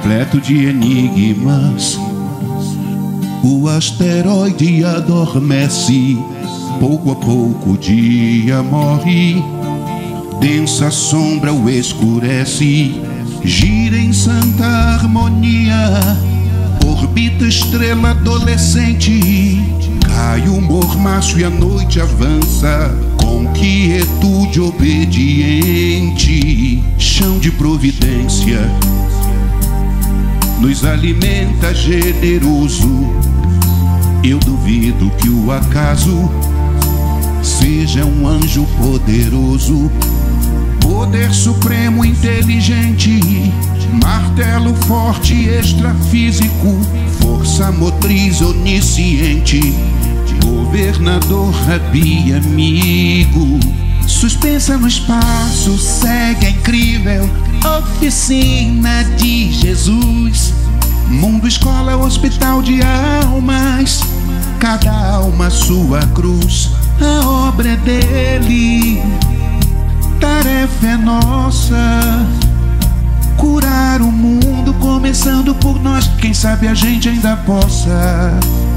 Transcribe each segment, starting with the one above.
repleto de enigmas. O asteroide adormece, pouco a pouco o dia morre. Densa sombra o escurece, gira em santa harmonia. Orbita estrela adolescente, cai o mormaço e a noite avança, com quietude obediente. Chão de providência nos alimenta generoso. Eu duvido que o acaso seja um anjo poderoso. Poder supremo inteligente, martelo forte extrafísico, força motriz onisciente, governador rabi amigo. Suspensa no espaço, segue a incrível oficina de Jesus. Mundo, escola, hospital de almas, cada alma sua cruz. A obra é dele, tarefa é nossa, curar o mundo, começando por nós. Quem sabe a gente ainda possa.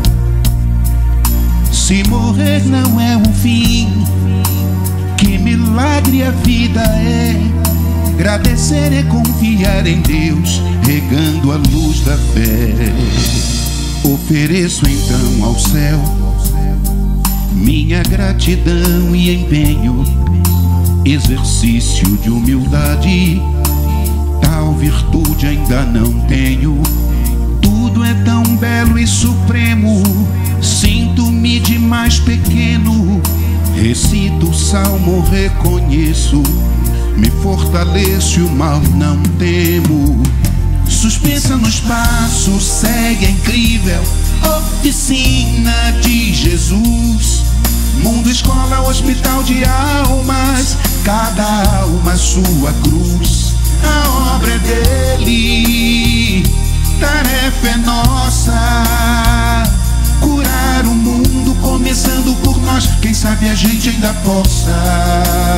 Se morrer não é um fim, que milagre a vida é. Agradecer é confiar em Deus, regando a luz da fé. Ofereço então ao céu minha gratidão e empenho, exercício de humildade. Tal virtude ainda não tenho. Tudo é tão belo e supremo, sinto-me de mais pequeno. Recito o salmo, reconheço, me fortaleço e o mal não temo. Suspensa no espaço, segue a incrível oficina de Jesus. Mundo, escola, hospital de almas, cada alma sua cruz. A obra é dele, tarefa é nossa, curar o mundo, começando por nós. Quem sabe a gente ainda possa.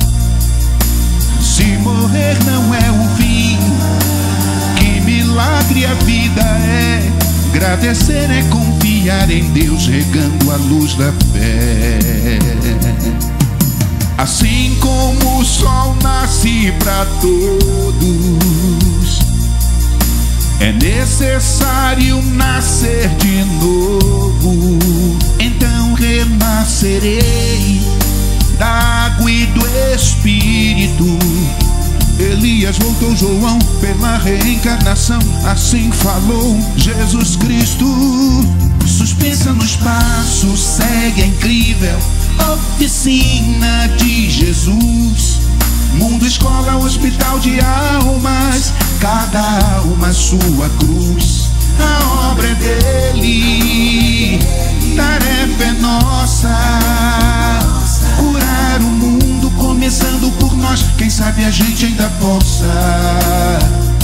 Se morrer não é o fim, que milagre a vida é. Agradecer é confiar em Deus, regando a luz da fé. Assim como o sol nasce para todos, é necessário nascer de novo. Então renascerei da água e do Espírito. Elias voltou, João, pela reencarnação. Assim falou Jesus Cristo. Suspensa no espaço, segue a incrível oficina de Jesus. Mundo, escola, hospital de almas, cada alma sua cruz. A obra é dele, tarefa é nossa, curar o mundo, começando por nós. Quem sabe a gente ainda possa.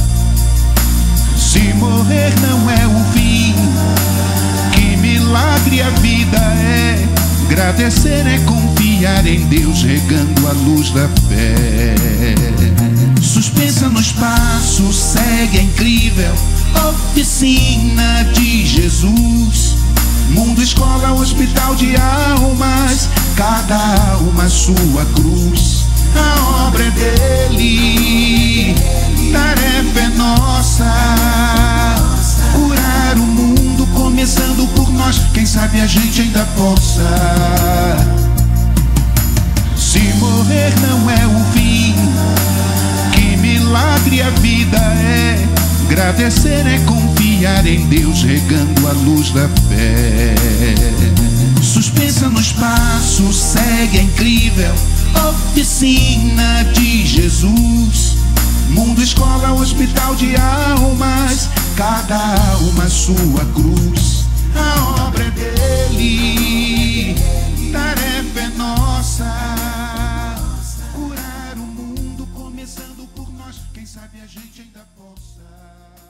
Se morrer não é o fim, que milagre a vida é. Agradecer é confiar em Deus, regando a luz da fé. Suspensa no espaço, segue a incrível oficina de Jesus. Mundo, escola, hospital de almas, cada alma sua cruz. A obra é dele, tarefa é nossa, curar o mundo, começando por nós. Quem sabe a gente ainda possa. Se morrer não é o fim, que milagre a vida é. Agradecer é confiar em Deus, regando a luz da fé. Suspensa no espaço, segue a incrível oficina de Jesus. Mundo, escola, hospital de almas, cada alma sua cruz. A obra é dele, tarefa é nossa, curar o mundo, começando por nós. Quem sabe a gente ainda possa.